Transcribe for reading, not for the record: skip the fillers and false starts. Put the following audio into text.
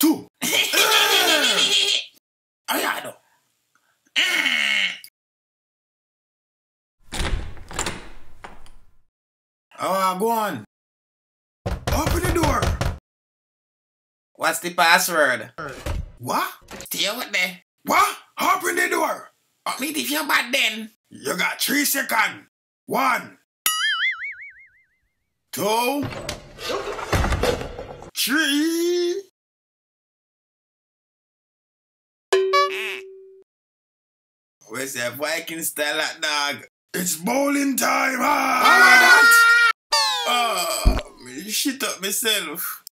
2. Ayado. Oh, go on. Open the door. What's the password? What? Stay out there. What? Open the door. Me if you're bad then. You got 3 seconds. 1, 2, 3. Where's that Viking style hot dog? It's bowling time. Oh, me shit up myself.